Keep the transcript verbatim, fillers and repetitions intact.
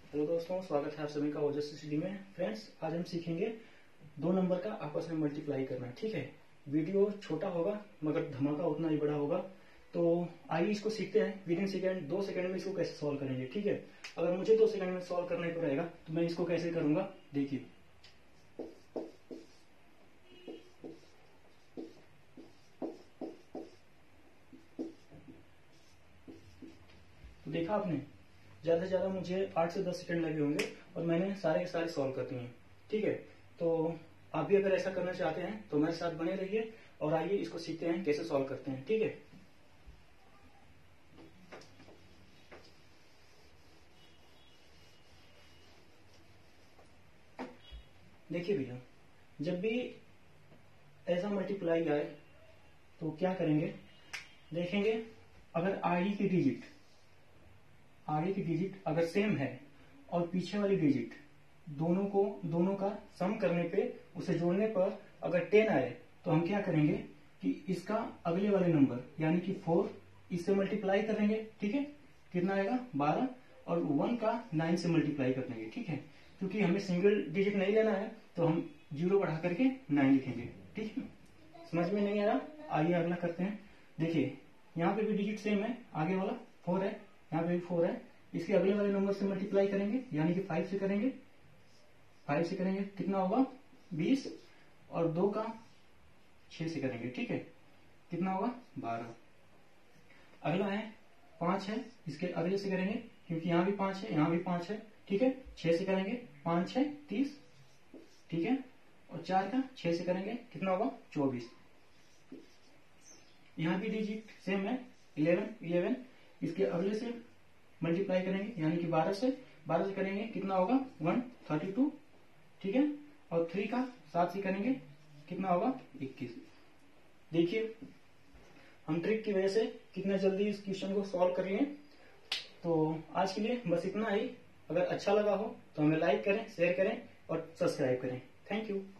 Hello दोस्तों, स्वागत है आप सभी का ओजस स्टडी में। फ्रेंड्स, आज हम सीखेंगे दो नंबर का आपस में मल्टीप्लाई करना। ठीक है, वीडियो छोटा होगा मगर धमाका उतना ही बड़ा होगा। तो आइए इसको सीखते हैं। विद इन सेकेंड दो सेकंड में इसको कैसे सॉल्व करेंगे। ठीक है, अगर मुझे दो सेकंड में सॉल्व करने को रहेगा तो मैं इसको कैसे करूंगा, देखिए। तो देखा आपने, ज्यादा से ज्यादा मुझे आठ से दस सेकंड लगे होंगे और मैंने सारे के सारे सॉल्व कर दिए हैं। ठीक है, तो आप भी अगर ऐसा करना चाहते हैं तो मेरे साथ बने रहिए और आइए इसको सीखते हैं कैसे सॉल्व करते हैं। ठीक है, देखिए भैया, जब भी ऐसा मल्टीप्लाई आए तो क्या करेंगे, देखेंगे अगर आगे की डिजिट आगे की डिजिट अगर सेम है और पीछे वाली डिजिट दोनों को दोनों का सम करने पे उसे जोड़ने पर अगर टेन आए तो हम क्या करेंगे कि इसका अगले वाले नंबर यानी कि फोर इससे मल्टीप्लाई करेंगे। ठीक है, कितना आएगा बारह, और वन का नाइन से मल्टीप्लाई कर देंगे। ठीक है, क्योंकि हमें सिंगल डिजिट नहीं लेना है तो हम जीरो बढ़ा करके नाइन लिखेंगे। ठीक है, समझ में नहीं आया, आइए अगला करते हैं। देखिए, यहाँ पे भी डिजिट सेम है, आगे वाला फोर है, यहाँ पे भी फोर है, इसके अगले वाले नंबर से मल्टीप्लाई करेंगे यानी कि फाइव से करेंगे। फाइव से करेंगे कितना होगा बीस, और दो का छह से करेंगे। ठीक है, कितना होगा बारह। अगला है पांच है, इसके अगले से करेंगे क्योंकि यहाँ भी पांच है यहाँ भी पांच है। ठीक है, छह से करेंगे, पांच छह तीस। ठीक है, और चार का छह से करेंगे कितना होगा चौबीस। यहाँ भी डिजिट सेम है, इलेवन इलेवन, इसके अगले से मल्टीप्लाई करेंगे यानी कि बारह से बारह से करेंगे कितना होगा वन थर्टी टू। ठीक है, और थ्री का सात से करेंगे कितना होगा इक्कीस। देखिए, हम ट्रिक की वजह से कितना जल्दी इस क्वेश्चन को सॉल्व कर लिए। तो आज के लिए बस इतना ही। अगर अच्छा लगा हो तो हमें लाइक करें, शेयर करें और सब्सक्राइब करें। Thank you.